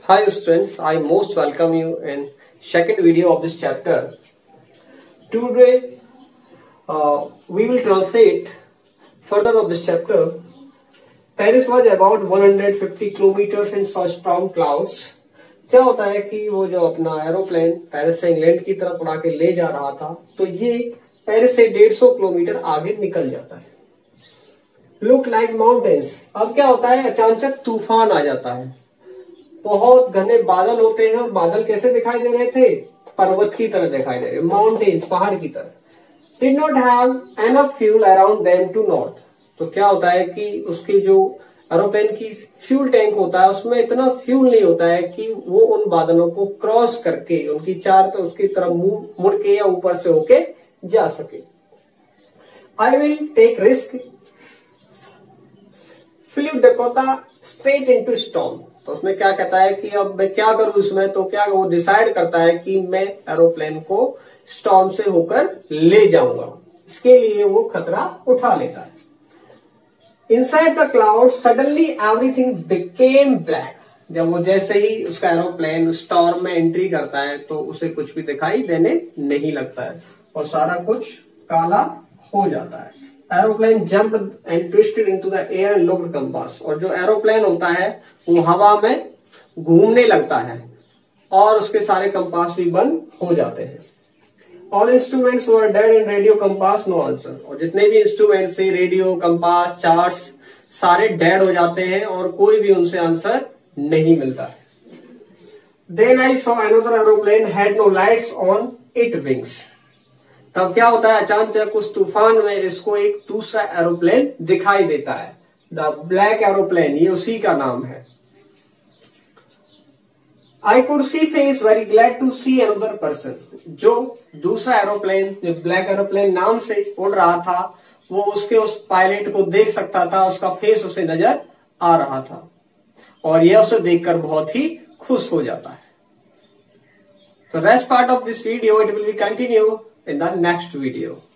Hi students, I most welcome you in second video of this chapter. Today we will translate further of this chapter. Paris was about 150 kilometers in storm clouds. क्या होता है कि वो जो अपना aeroplane Paris से England की तरफ उड़ा के ले जा रहा था, तो ये पेरिस से 150 किलोमीटर आगे निकल जाता है. Look like mountains. अब क्या होता है, अचानक तूफान आ जाता है. बहुत घने बादल होते हैं और बादल कैसे दिखाई दे रहे थे? पर्वत की तरह दिखाई दे रहे, माउंटेन्स, पहाड़ की तरह. Did not have enough fuel around them to north. तो क्या होता है कि उसकी जो एरोप्लेन की फ्यूल टैंक होता है उसमें इतना फ्यूल नहीं होता है कि वो उन बादलों को क्रॉस करके उनकी चार तो उसकी तरफ मुड़ के या ऊपर से होके जा सके. I will take risk flew Dakota straight into storm. तो उसमें क्या कहता है कि अब मैं क्या करूं इसमें, तो क्या वो डिसाइड करता है कि मैं एरोप्लेन को स्टॉर्म से होकर ले जाऊंगा. इसके लिए वो खतरा उठा लेता है. Inside the cloud suddenly everything became black. जब वो जैसे ही उसका एरोप्लेन स्टॉर्म में एंट्री करता है तो उसे कुछ भी दिखाई देने नहीं लगता है और सारा कुछ काला हो जाता है. Aeroplane jumped and twisted into the air and looked compass. और जो एरोप्लेन होता है वो हवा में घूमने लगता है और उसके सारे कंपास भी बंद हो जाते हैं. All instruments were dead and radio compass no answer. और जितने भी इंस्ट्रूमेंट्स थे, रेडियो, कंपास, चार्ट्स, सारे डेड हो जाते हैं और कोई भी उनसे आंसर नहीं मिलता है. Then I saw another aeroplane had no lights on it wings. तब क्या होता है, अचानक उस तूफान में इसको एक दूसरा एरोप्लेन दिखाई देता है. द ब्लैक एरोप्लेन, ये उसी का नाम है. I could see face very glad to see another person. जो दूसरा एरोप्लेन, जो ब्लैक एरोप्लेन नाम से उड़ रहा था, वो उसके उस पायलट को देख सकता था, उसका फेस उसे नजर आ रहा था और यह उसे देखकर बहुत ही खुश हो जाता है. तो rest part of this video it will be continue in the next video.